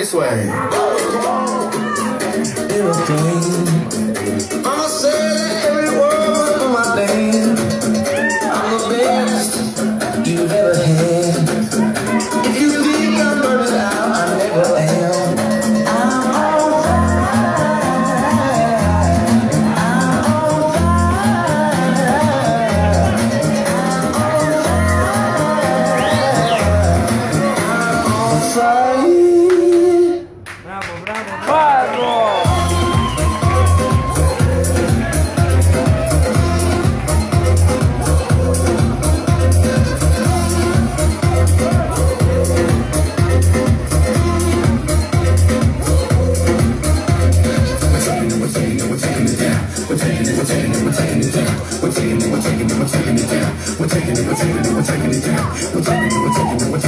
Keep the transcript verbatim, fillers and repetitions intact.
this way. I'ma say that every word of my name. I'm the best you've ever had. If you think I'm burning out, I never am. I'm on fire. I'm on fire. I'm on fire. Bravo, bravo, bravo! We're taking it, we're taking it, we're taking it down. We're taking it, we're taking it, we're taking it down. We're taking it, we're taking it, we're taking it down. We're taking it, we're taking it, we're taking it down.